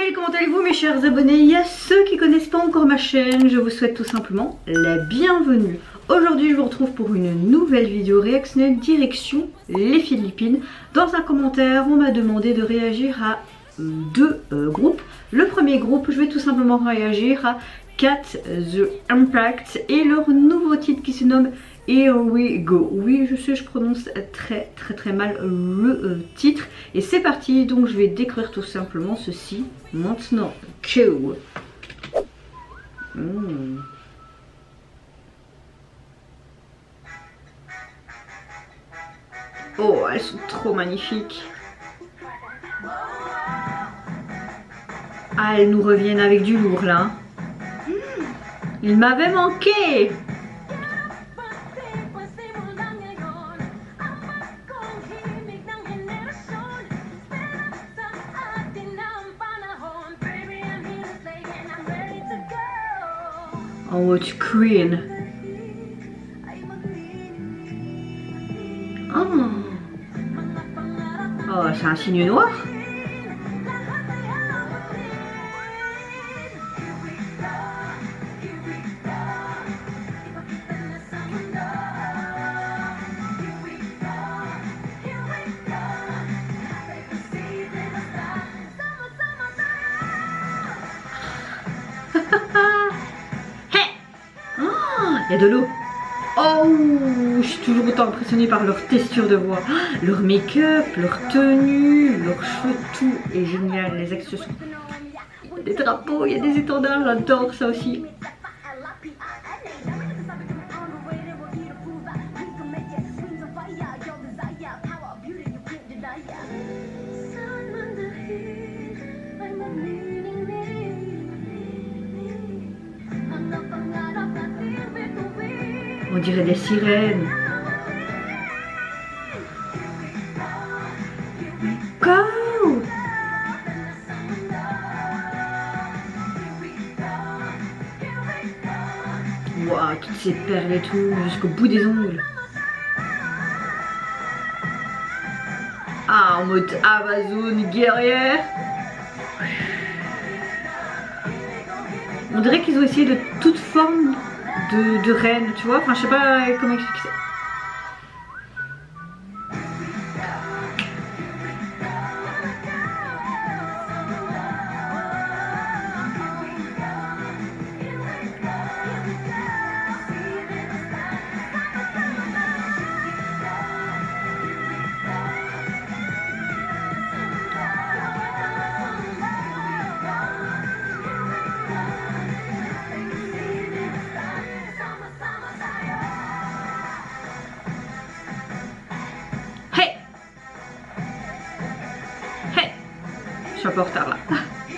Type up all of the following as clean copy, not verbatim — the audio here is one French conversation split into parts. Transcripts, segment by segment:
Salut, comment allez-vous mes chers abonnés? Il y a ceux qui connaissent pas encore ma chaîne, je vous souhaite tout simplement la bienvenue. Aujourd'hui je vous retrouve pour une nouvelle vidéo réactionnelle direction les Philippines. Dans un commentaire on m'a demandé de réagir à deux groupes. Le premier groupe, je vais tout simplement réagir à Cat The Impact et leur nouveau titre qui se nomme Here We Go. Oui, je sais, je prononce très mal le titre. Et c'est parti, donc je vais décrire tout simplement ceci maintenant. Go. Oh, elles sont trop magnifiques. Ah, elles nous reviennent avec du lourd là. Il m'avait manqué. En mode Queen. Oh, c'est un signe noir. Il y a de l'eau. Oh, je suis toujours autant impressionnée par leur texture de voix, leur make-up, leur tenue, leurs cheveux, tout est génial, les accessoires. Il y a des drapeaux, il y a des étendards, j'adore ça aussi. On dirait des sirènes. Go! Wow, toutes ces perles et tout, jusqu'au bout des ongles. Ah, en mode Amazon guerrière. On dirait qu'ils ont essayé de toute forme de reine, tu vois, enfin je sais pas comment expliquer ça. Je suis un peu en retard là.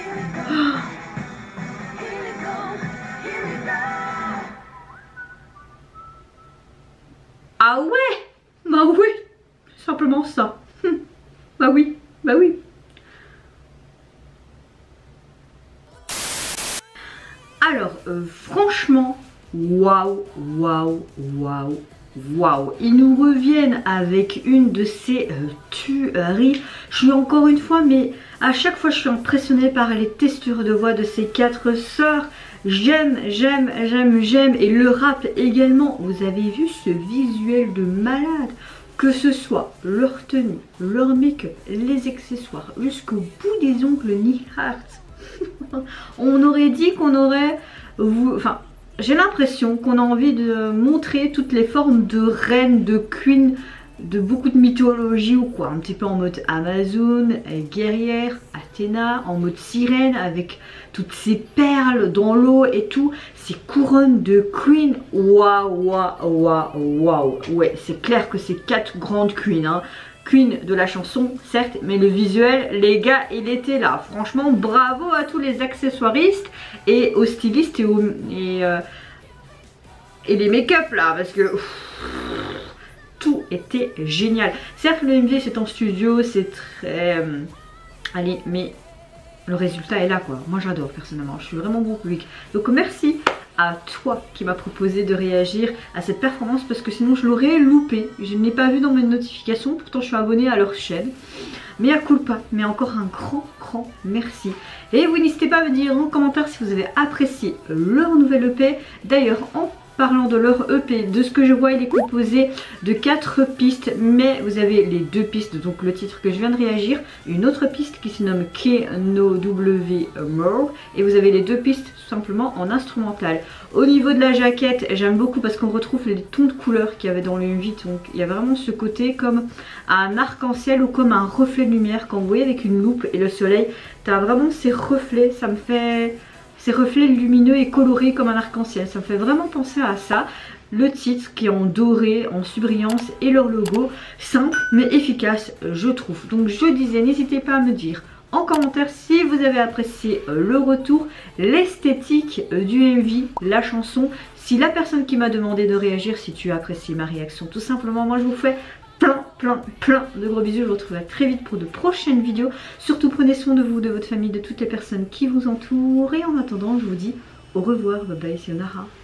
Ah ouais? Bah oui, simplement ça. Bah oui, bah oui. Alors, franchement, waouh. Ils nous reviennent avec une de ces tueries. Je suis encore une fois, mais à chaque fois je suis impressionnée par les textures de voix de ces quatre sœurs. J'aime. Et le rap également. Vous avez vu ce visuel de malade? Que ce soit leur tenue, leur make-up, les accessoires, jusqu'au bout des ongles Heart. On aurait dit qu'on aurait... Enfin, j'ai l'impression qu'on a envie de montrer toutes les formes de reines, de queen, de beaucoup de mythologie ou quoi. Un petit peu en mode Amazon, guerrière, Athéna, en mode sirène avec toutes ces perles dans l'eau et tout. Ces couronnes de queen. Waouh. Ouais, c'est clair que c'est quatre grandes queens. Hein. Queen de la chanson, certes, mais le visuel, les gars, il était là. Franchement, bravo à tous les accessoiristes et aux stylistes et les make-up là, parce que tout était génial. Certes, le MV c'est en studio, c'est très... allez, mais le résultat est là quoi. Moi j'adore personnellement, je suis vraiment bon public. Donc merci à toi qui m'a proposé de réagir à cette performance parce que sinon je l'aurais loupé. Je ne l'ai pas vu dans mes notifications, pourtant je suis abonnée à leur chaîne. Mais à culpa, mais encore un grand grand merci. Et vous n'hésitez pas à me dire en commentaire si vous avez apprécié leur nouvelle EP. D'ailleurs, en parlant de leur EP, de ce que je vois, il est composé de 4 pistes, mais vous avez les 2 pistes, donc le titre que je viens de réagir, une autre piste qui se nomme K-No-W More, et vous avez les 2 pistes tout simplement en instrumental. Au niveau de la jaquette, j'aime beaucoup parce qu'on retrouve les tons de couleurs qu'il y avait dans le M8, donc il y a vraiment ce côté comme un arc-en-ciel ou comme un reflet de lumière. Quand vous voyez avec une loupe et le soleil, tu as vraiment ces reflets, ça me fait... ces reflets lumineux et colorés comme un arc-en-ciel, ça me fait vraiment penser à ça. Le titre qui est en doré, en subbrillance, et leur logo, simple mais efficace je trouve. Donc je disais, n'hésitez pas à me dire en commentaire si vous avez apprécié le retour, l'esthétique du MV, la chanson. Si la personne qui m'a demandé de réagir, si tu as apprécié ma réaction, tout simplement, moi je vous fais plein de gros bisous. Je vous retrouve très vite pour de prochaines vidéos. Surtout prenez soin de vous, de votre famille, de toutes les personnes qui vous entourent. Et en attendant, je vous dis au revoir, bye bye, c'est Nara.